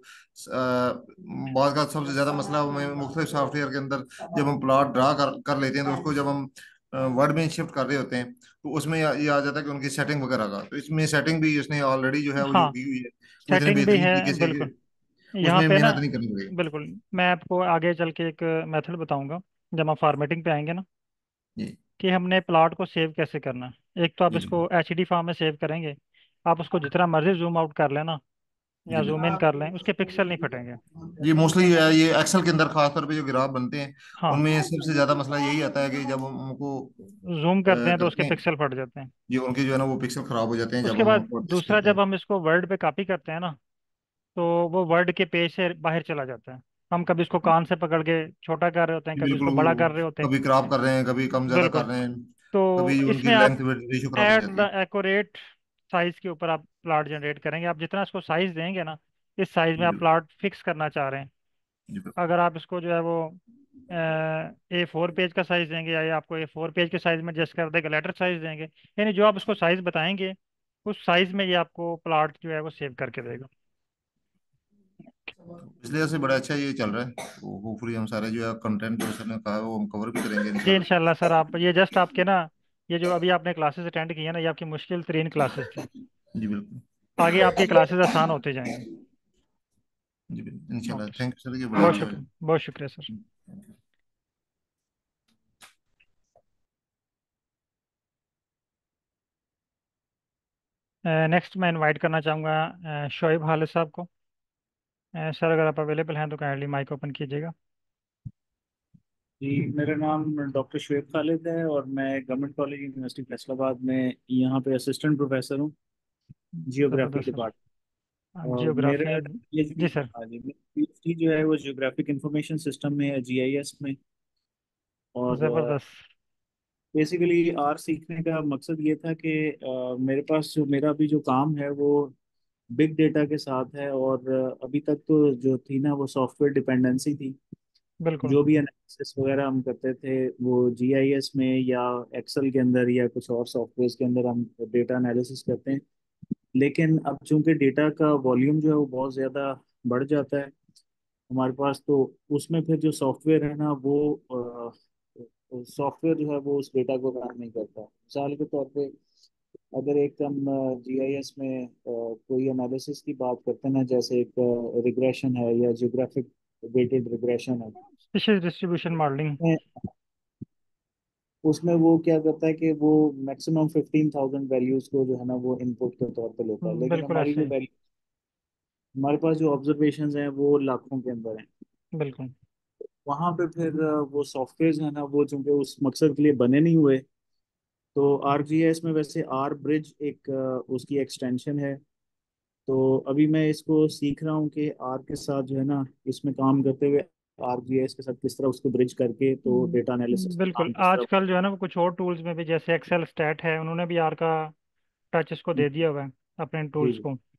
अ, बहुत का सबसे ज्यादा मसला हमें मुख्तलिफ सॉफ्टवेयर के अंदर जब हम प्लॉट ड्रा कर कर लेते हैं, तो उसको जब हम वर्ड में शिफ्ट कर रहे होते हैं, तो उसमें ये ये आ जाता है कि उनकी सेटिंग वगैरह का। तो इसमें सेटिंग भी उसने ऑलरेडी जो है वो जो हाँ, की हुई है वो इतने सेटिंग भी बेहतरीन है, तरीके से बिल्कुल। कि यहाँ उसमें पे ना, मेहनत नहीं करनी पड़ेगी। बिल्कुल, मैं आपको आगे चल के एक मेथड बताऊंगा जब हम फॉर्मेटिंग पे आएंगे ना, जी कि हमने प्लॉट को सेव कैसे करना है। एक तो आप जी इसको बिल्कुल। एच डी फॉर्म में सेव करेंगे। आप उसको जितना मर्जी जूम आउट कर लेना जी या जूम इन कर लें, उसके पिक्सल नहीं फटेंगे। बिल्कुल। ये मोस्टली ये एक्सेल के अंदर खासतौर पे जो ग्राफ बनते हैं हाँ, उनमें सबसे ज्यादा मसला यही आता है कि जब हम उनको जूम अ, करते हैं तो उसके करते हैं, पिक्सल फट जाते हैं। ये उनके जो है ना वो पिक्सल खराब हो जाते हैं जब उसके हम बाद उनको टेस्ट दूसरा, करते जब हैं। हम इसको वर्ड पे कॉपी करते हैं ना, तो वो वर्ड के पेज से बाहर चला जाता है। हम कभी इसको कान से पकड़ के छोटा कर रहे होते हैं, जी कभी बिल्कुल। इसको बड़ा वो कर रहे होते हैं। कभी क्रॉप कर रहे हैं, कभी कम ज्यादा कर बिल्कुल। रहे हैं, तो कभी उनकी इसमें आप लेंथ वेट रेशियो खराब हो एट जाती द है। एक्यूरेट साइज के ऊपर आप प्लॉट जनरेट करेंगे। आप जितना इसको साइज देंगे ना, इस साइज जी में आप बिल्कुल। प्लॉट फिक्स करना चाह रहे हैं। जी बिल्कुल। अगर आप इसको जो है वो ए फोर पेज का साइज देंगे, या ये आपको ए फोर पेज के साइज में एडजस्ट कर देगा, लेटर साइज देंगे, यानी जो आप इसको साइज बताएंगे उस साइज में ये आपको प्लॉट जो है वो सेव करके देगा। इसलिए से बड़ा अच्छा ये चल रहा है। तो होपफुली हम सारे जो है कंटेंट जो सर ने कहा है वो हम कवर भी करेंगे जी इंशाल्लाह। इंशाल्लाह सर। आप ये जस्ट आपके ना, ये जो अभी आपने क्लासेस अटेंड की है ना, ये आपकी मुश्किल तरीन क्लासेस थी। जी बिल्कुल। आगे आपकी क्लासेस आसान होते जाएंगी। जी बिल्कुल इंशाल्लाह। ओके थैंक यू सर, ये सर, बड़ा बहुत अच्छा शुक्रिया, बहुत शुक्रिया सर। है। नेक्स्ट मैं इनवाइट करना चाहूँगा अ, शोएब हालिद साहब को। अ, सर, अगर आप अवेलेबल हैं तो काइंडली माइक ओपन कीजिएगा। जी, मेरा नाम डॉक्टर शुएब खालिद है और मैं गवर्नमेंट कॉलेज यूनिवर्सिटी फैसलाबाद में यहाँ पे असिस्टेंट प्रोफेसर हूँ, जियोग्राफी ज़बरदस्त सर। डिपार्टमेंट। और जियोग्राफी। मेरा पीएचडी, जी सर। हाँ जी, मेरी पीएचडी जो है वो जियोग्राफिक इंफॉर्मेशन सिस्टम में है, जीआईएस में। और ज़बरदस्त। बेसिकली आर सीखने का मकसद ये था कि अ, मेरे पास जो मेरा भी जो काम है वो बिग डेटा के साथ है। और अ, अभी तक तो जो थी ना वो सॉफ्टवेयर डिपेंडेंसी थी। बिल्कुल। जो भी एनालिसिस वगैरह हम करते थे वो जीआईएस में या एक्सेल के अंदर या कुछ और सॉफ्टवेयर के अंदर हम डेटा एनालिसिस करते हैं। लेकिन अब चूंकि डेटा का वॉल्यूम जो है वो बहुत ज़्यादा बढ़ जाता है हमारे पास, तो उसमें फिर जो सॉफ्टवेयर है ना वो सॉफ्टवेयर जो है वो उस डेटा को रन नहीं करता। मिसाल के तौर पे अगर एक हम जीआईएस में अ, कोई एनालिसिस की बात करते हैं ना, जैसे एक रिग्रेशन है या जियोग्राफिक वेटेड रिग्रेशन है, स्पीशीज डिस्ट्रीब्यूशन मॉडलिंग। उसमें उसमें वो क्या करता है कि वो मैक्सिमम फिफ्टीन थाउजेंड वैल्यूज को जो है ना वो इनपुट के तौर पे लेता है। लेकिन बिल्कुल हमारी ऐसे जो ही। वैल्यू, हमारे पास जो ऑब्जर्वेशंस हैं वो लाखों के अंदर हैं। बिल्कुल। वहां पे फिर अ, वो सॉफ्टवेयर है ना वो चूंकि उस मकसद के लिए बने नहीं हुए, तो आरजीएस में वैसे आर ब्रिज एक अ, उसकी एक्सटेंशन है। तो अभी मैं इसको सीख रहा हूँ कि आर के साथ जो है ना इसमें काम करते हुए आरजीएस के साथ किस तरह उसको ब्रिज करके तो डेटा हम्म, एनालिसिस बिल्कुल। काम किस तरह। आजकल जो है ना वो कुछ और टूल्स में भी, जैसे एक्सेल स्टैट है, उन्होंने भी आर का टच इसको दे दिया हुआ है अपने जी टूल्स जी। को।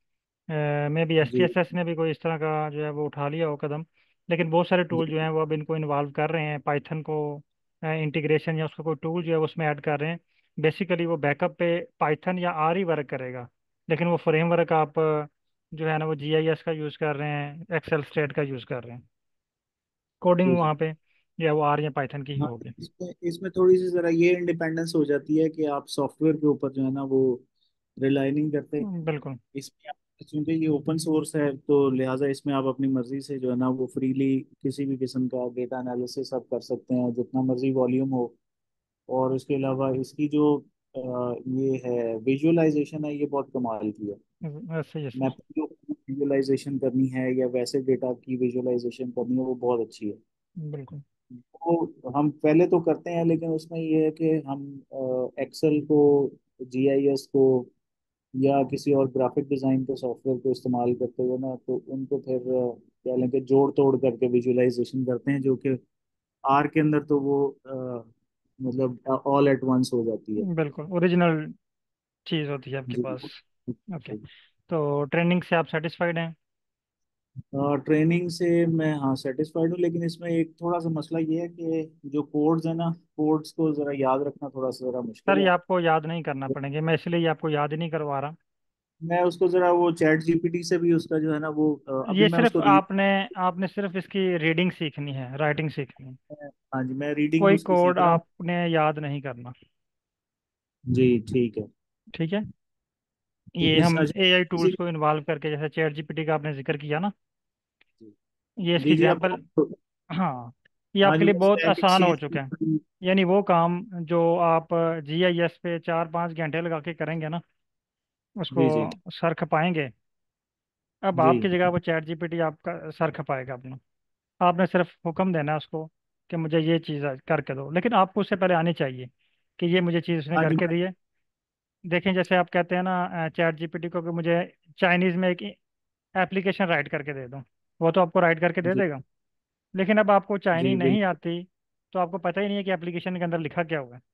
Maybe S T G S S ने भी कोई इस तरह का जो है वो उठा लिया हो कदम। लेकिन बहुत सारे टूल जो जी हैं वो अब इनको इन्वॉल्व कर रहे हैं, पाइथन को इंटीग्रेशन या उसका कोई टूल जो है उसमें ऐड कर रहे हैं। बेसिकली वो बैकअप पे पाइथन या आर ही वर्क करेगा, लेकिन वो फ्रेमवर्क आप अ, जो है ना वो जी आई एस का यूज़ कर रहे हैं, एक्सेल स्टेट का यूज़ कर रहे हैं। कोडिंग जी जी। वहाँ पे या वो आर या पाइथन की ही हाँ, होगी। इसमें इसमें थोड़ी सी जरा ये इंडिपेंडेंस हो जाती है कि आप सॉफ्टवेयर के ऊपर जो है ना वो रिलाई नहीं करते। हम्म, बिल्कुल। इसमें आप- क्योंकि ये ओपन सोर्स है तो लिहाजा इसमें आप अपनी मर्जी से जो है ना वो फ्रीली किसी भी किस्म का डेटा एनालिसिस आप कर सकते हैं, जितना मर्जी वॉल्यूम हो। और उसके अलावा इसकी जो अ, ये है विजुअलाइजेशन है, ये बहुत कमाल की है। वैसे ही इसमें। मैपिंग विजुअलाइजेशन करनी है या वैसे डेटा की विजुअलाइजेशन करनी है, वो बहुत अच्छी है। बिल्कुल। तो हम पहले तो करते हैं, लेकिन उसमें ये है कि हम एक्सेल को, जीआईएस को या किसी और ग्राफिक डिजाइन के सॉफ्टवेयर को इस्तेमाल करते हुए ना, तो उनको फिर अ, क्या लें कि जोड़ तोड़ करके विजुअलाइजेशन करते हैं, जो कि आर के अंदर तो वो अ, मतलब ऑल एट वंस हो जाती है। बिल्कुल ओरिजिनल चीज़ होती है आपके जी पास। ओके। तो ट्रेनिंग से आप सेटिस्फाइड हैं? ट्रेनिंग से मैं हाँ सेटिस्फाइड हूँ, लेकिन इसमें एक थोड़ा सा मसला ये है कि जो कोड्स है ना, कोड्स को जरा याद रखना थोड़ा सा जरा सर मुश्किल ये है। आपको याद नहीं करना पड़ेंगे, मैं इसलिए ये आपको याद ही नहीं करवा रहा। मैं उसको जरा वो चैट जीपीटी से भी उसका जो है ना वो अ, अभी ये मैं सिर्फ उसको रीड। आपने आपने सिर्फ इसकी रीडिंग सीखनी है, राइटिंग सीखनी है। हाँ जी, मैं रीडिंग कोई उसकी कोड सीख रहा हूँ। आपने याद नहीं करना। जी ठीक है। ठीक है। तो ये इस हम अच्छा ए आई इसी टूल्स को इन्वॉल्व करके, जैसे चैट जी पी टी का आपने जिक्र किया ना, ये इसकी जी जी आप। एग्जांपल। हाँ, ये हाँ आपके जी, लिए मैं बहुत स्टैटिक आसान हो चीज। चुका है। यानी वो काम जो आप जी आई एस पे चार पाँच घंटे लगा के करेंगे ना, उसको जी जी सर खपाएंगे, अब जी आपकी जगह वो चैट जी पी टी आपका सर खपाएगा अपना। आपने सिर्फ हुक्म देना है उसको कि मुझे ये चीज़ करके दो, लेकिन आपको उससे पहले आनी चाहिए कि ये मुझे चीज़ उसने हाँ जी करके मैं। दी है। देखें, जैसे आप कहते हैं ना चैट जी पी टी को कि मुझे चाइनीज़ में एक एप्लीकेशन राइट करके दे दो, वो तो आपको राइट करके दे जी देगा। लेकिन अब आपको चाइनीज़ जी नहीं बिल्कुल। आती, तो आपको पता ही नहीं है कि एप्लीकेशन के अंदर लिखा क्या हुआ है।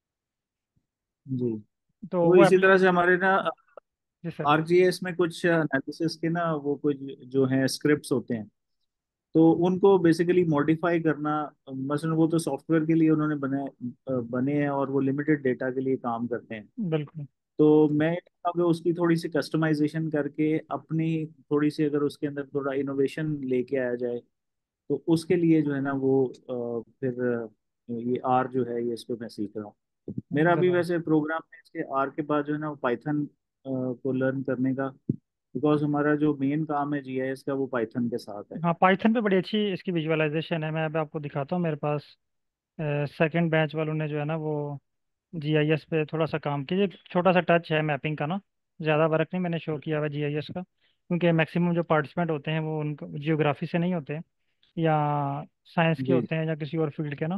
जी। तो तो वो इसी एप्ली तरह से हमारे ना जी सर। आरजीएस में कुछ एनालिसिस के ना वो कुछ जो है स्क्रिप्ट्स होते हैं, तो उनको बेसिकली मॉडिफाई करना। मसलन वो तो सॉफ्टवेयर के लिए उन्होंने बने बने हैं और वो लिमिटेड डेटा के लिए काम करते हैं। बिल्कुल। तो मैं अगर उसकी थोड़ी सी कस्टमाइजेशन करके अपनी थोड़ी सी अगर उसके अंदर थोड़ा इनोवेशन लेके आया जाए, तो उसके लिए जो है ना वो अ, फिर अ, ये आर जो है ये इसको मैं सीख रहा हूँ। मेरा अभी ज़रूर। वैसे प्रोग्राम है इसके आर के बाद जो है ना वो पाइथन को लर्न करने का, बिकॉज हमारा जो मेन काम है जीआईएस का वो पाइथन के साथ है। हाँ, पाइथन पे बड़ी अच्छी इसकी विजुअलाइजेशन है। मैं अभी आपको दिखाता हूँ, मेरे पास सेकंड बैच वालों ने जो है ना वो जी आई एस पे थोड़ा सा काम किया। एक छोटा सा टच है मैपिंग का ना, ज़्यादा वर्क नहीं मैंने शो किया हुआ जी आई एस का, क्योंकि मैक्सिमम जो पार्टिसिपेंट होते हैं वो उनको जियोग्राफी से नहीं होते, या साइंस के जी होते हैं, या किसी और फील्ड के ना।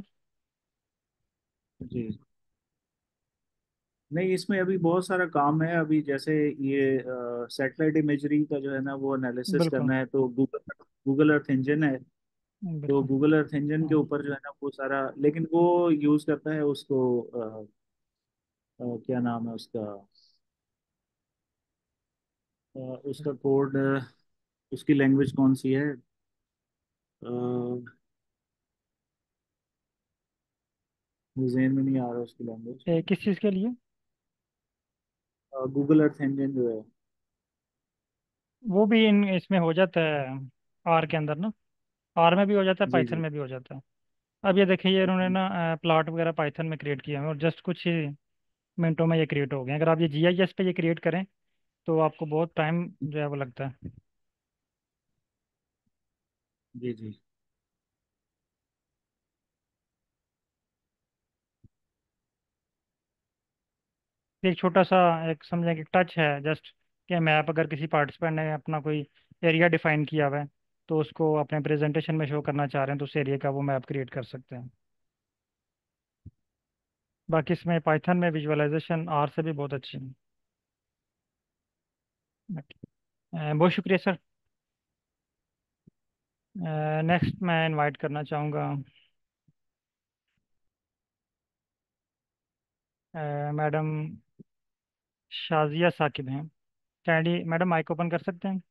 जी। नहीं, इसमें अभी बहुत सारा काम है अभी, जैसे ये सैटेलाइट इमेजरी का जो है ना वो एनालिसिस बिल्कुल। करना है, तो गूगल गूगल अर्थ इंजन है। तो बिल्कुल। गूगल अर्थ इंजन के हाँ। ऊपर जो है ना वो सारा, लेकिन वो यूज करता है उसको अ, अ, क्या नाम है उसका, अ, उसका कोड, उसकी लैंग्वेज कौन सी है, जेन में नहीं आ रहा उसकी लैंग्वेज। ए, किस चीज़ के लिए? गूगल अर्थ इंजन जो है। वो भी इन इसमें हो जाता है, आर के अंदर ना, आर में भी हो जाता है, जी पाइथन जी में भी हो जाता है। अब ये देखिए, ये इन्होंने ना प्लॉट वगैरह पाइथन में क्रिएट किया है, और जस्ट कुछ ही मिनटों में ये क्रिएट हो गए हैं। अगर आप ये जी आई एस पे ये क्रिएट करें तो आपको बहुत टाइम जो है वो लगता है। जी जी एक छोटा सा, एक समझें कि टच है जस्ट, कि मैप अगर किसी पार्टिसिपेंट ने अपना कोई एरिया डिफाइन किया हुआ है, तो उसको अपने प्रेजेंटेशन में शो करना चाह रहे हैं, तो उस एरिया का वो मैप क्रिएट कर सकते हैं। बाकी इसमें पाइथन में विजुअलाइजेशन आर से भी बहुत अच्छी है। अ, बहुत शुक्रिया सर। नेक्स्ट मैं इनवाइट करना चाहूँगा मैडम शाजिया साकिब हैं। कैंडी मैडम माइक ओपन कर सकते हैं?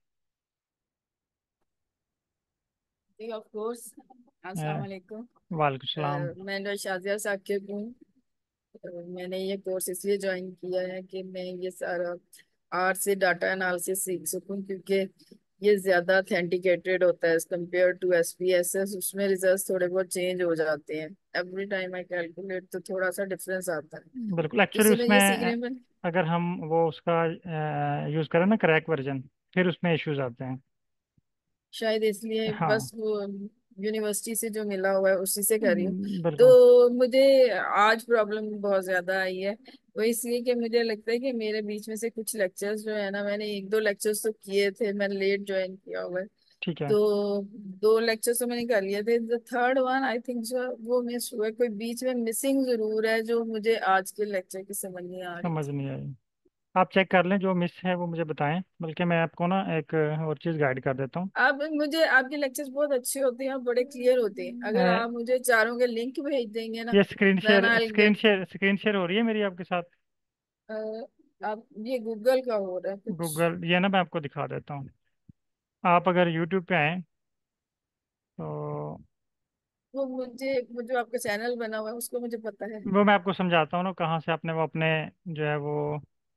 जी ऑफ कोर्स। अस्सलाम अ, वालेकुम। वालेकुम अ, सलाम। मैं डॉक्टर शाजिया साकिब हूँ। अ, मैंने ये कोर्स इसलिए ज्वाइन किया है कि मैं ये सारा आर से डाटा एनालिसिस सीख सकूं, क्योंकि ये ज्यादा ऑथेंटिकेटेड होता है as compare to S P S S. उसमें रिजल्ट्स थोड़े बहुत चेंज हो जाते हैं एवरी टाइम आई कैलकुलेट, तो थोड़ा सा डिफरेंस आता है। बिल्कुल, एक्चुअली इसलिए उसमें ये अ, सीखने में अगर हम वो उसका यूज़ करें ना, क्रैक वर्जन, फिर उसमें इश्यूज आते हैं। शायद इसलिए हाँ। बस वो यूनिवर्सिटी से जो मिला हुआ है उसी से कर रही हूँ। हम्म, बिल्कुल। तो मुझे आज प्रॉब्लम बहुत ज्यादा आई है। वो इसलिए कि मुझे लगता है कि मेरे बीच में से कुछ लेक्चर्स जो है ना, मैंने एक दो लेक्चर्स तो किए थे, मैंने लेट ज्वाइन किया हुआ है। ठीक है। तो दो लेक्चर्स तो मैंने कर लिए थे, the third one I think जो वो मिस हुआ है। कोई बीच में मिसिंग जरूर है जो मुझे आज के लेक्चर की समझ नहीं आ रही समझ थी। नहीं आई। आप चेक कर लें, जो मिस है वो मुझे बताएं, बल्कि मैं आपको ना एक और चीज़ गाइड कर देता हूँ। आप मुझे आपके लेक्चर्स बहुत अच्छे होते हैं, बड़े क्लियर होते हैं। अगर अ, आप मुझे चारों के लिंक भेज देंगे ना, ये screen then share I will screen get. Share screen share हो रही है मेरी आपके साथ? आप ये गूगल का हो रहा है कुछ। गूगल, ये ना मैं आपको दिखा देता हूँ। आप अगर यूट्यूब पे आए तो वो मुझे वो जो आपका चैनल बना हुआ है उसको मुझे पता है। वो मैं आपको समझाता हूँ ना, कहाँ से आपने वो अपने जो है वो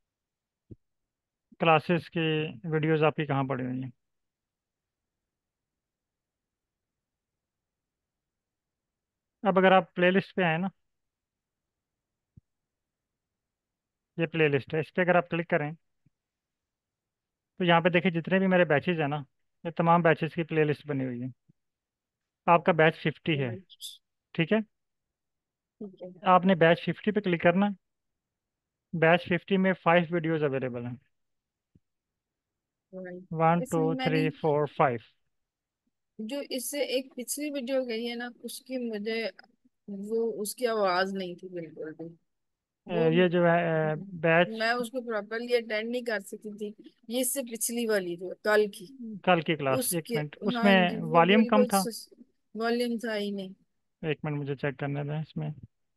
क्लासेस की वीडियोस आपकी कहाँ पड़ी हुई हैं। अब अगर आप प्लेलिस्ट पे आए ना, ये प्लेलिस्ट है, इस पर अगर आप क्लिक करें तो यहाँ पे देखिए जितने भी मेरे बैचेज हैं ना, ये तमाम बैचेस की प्लेलिस्ट बनी हुई है। आपका बैच फिफ्टी है, ठीक है? ठीक है। आपने बैच फिफ्टी पे क्लिक करना है। बैच फिफ्टी में फाइव वीडियोस अवेलेबल हैं। right। वन टू इसमें मैंने थ्री फोर फाइव। जो इससे एक पिछली वीडियो गई है ना, उसकी मुझे वो उसकी आवाज नहीं थी बिल्कुल भी। वो ये जो है बैच मैं उसको प्रॉपरली अटेंड नहीं कर सकी थी। ये इससे पिछली वाली जो कल की, कल की क्लास, एक उसके, मिनट, हाँ जी, उसमें वो वॉल्यूम कम बिल्कुल था। वॉल्यूम था ही नहीं। एक मिनट मुझे चेक करने दें इसमें।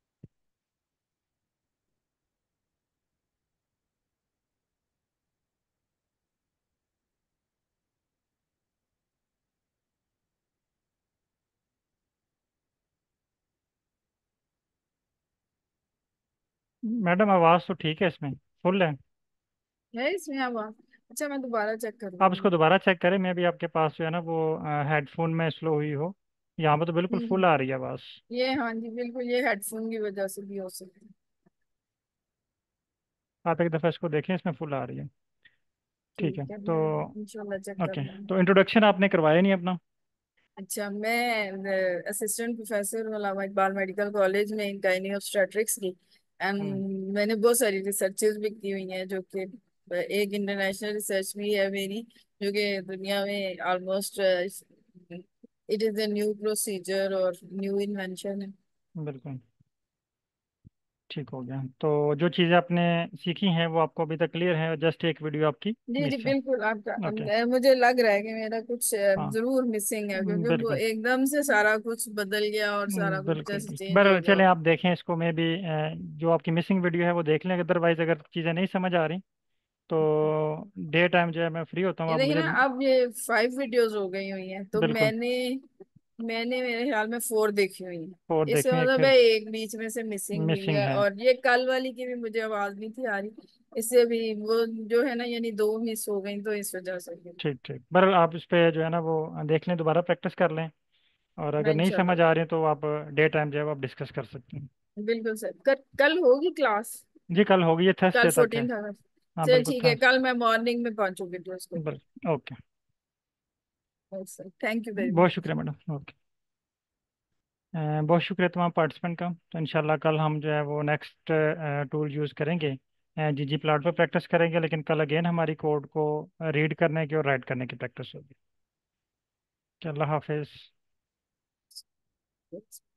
मैडम आवाज़ तो ठीक है इसमें, फुल है। है इसमें आवाज? अच्छा, मैं दोबारा चेक कर आप इसको लूंगी। दोबारा चेक करें, मैं भी आपके पास जो है ना वो हेडफोन में स्लो हुई हो। यहाँ पर तो बिल्कुल हम्म फुल हम्म। आ रही है आवाज़। ये हाँ जी, बिल्कुल ये हेडफोन की वजह से भी हो सकता है। आप एक दफ़ा इसको देखें, इसमें फुल आ रही है। ठीक है ठीक है, तो मैं इंशाल्लाह चेक कर ओके। लूंगी। तो इंट्रोडक्शन आपने करवाया नहीं अपना? अच्छा, मैं असिस्टेंट प्रोफेसर हूँ इलाहाबाद इकबाल मेडिकल कॉलेज में इन गायनी ऑब्स्टेट्रिक्स की। And hmm. मैंने बहुत सारी रिसर्चेज भी की हुई हैं, जो कि एक इंटरनेशनल रिसर्च भी है मेरी, जो कि दुनिया में almost it is a new procedure और न्यू इन्वेंशन है। बिल्कुल ठीक हो गया। तो जो चीज़ें आपने सीखी हैं वो आपको अभी तक क्लियर है, जस्ट एक वीडियो आपकी जी जी मिस है। बिल्कुल। आपका ओके। अब मुझे लग रहा है कि मेरा कुछ अ, हाँ। जरूर मिसिंग है, हम्म, क्योंकि वो बिल्कुल। एकदम से सारा कुछ बदल गया और हम्म, सारा कुछ बिल्कुल जैसे बिल्कुल। चेंज पर हो गया चलें, हो। आप देखें इसको, में भी अ, जो आपकी मिसिंग वीडियो है वो देख लें, अदरवाइज अगर चीज़ें नहीं समझ आ रही तो डे टाइम जो है मैं फ्री होता हूँ, ये आप देखिए मुझे। ना, अब ये फाइव वीडियोस हो गई हुई हैं, तो बिल्कुल। मैंने मैंने मेरे ख्याल में फोर देखी हुई हैं। और इससे देखें एक मतलब फिर है एक बीच में से मिसिंग भी मिसिंग है, है। और ये कल वाली की भी मुझे आवाज नहीं थी आ रही। इससे भी वो जो है ना, यानी दो मिस हो गई, तो इस वजह से भी। ठीक ठीक, पर आप इस पे जो है ना वो देख लें, दोबारा प्रैक्टिस कर लें। और मैं अगर नहीं इंशाल्लाह समझ आ रही है तो आप डे टाइम जो है वो आप डिस्कस कर सकते हैं। बिल्कुल सर, कल, कल होगी क्लास? जी कल होगी, ये कल थर्सडे तक है। Fourteen August. हाँ चल बिल्कुल ठीक था। है, कल मैं मॉर्निंग में पहुंचूंगी तो उसको। बिल्कुल okay. Sir thank you very बहुत मच। शुक्रिया मैडम, ओके। अ, बहुत शुक्रिया तमाम पार्टिसिपेंट का। तो इंशाल्लाह कल हम जो है वो नेक्स्ट टूल यूज़ करेंगे, जी जी प्लाट पर प्रैक्टिस करेंगे, लेकिन कल अगेन हमारी कोड को रीड करने की और राइट करने की प्रैक्टिस होगी। अल्लाह हाफिज़।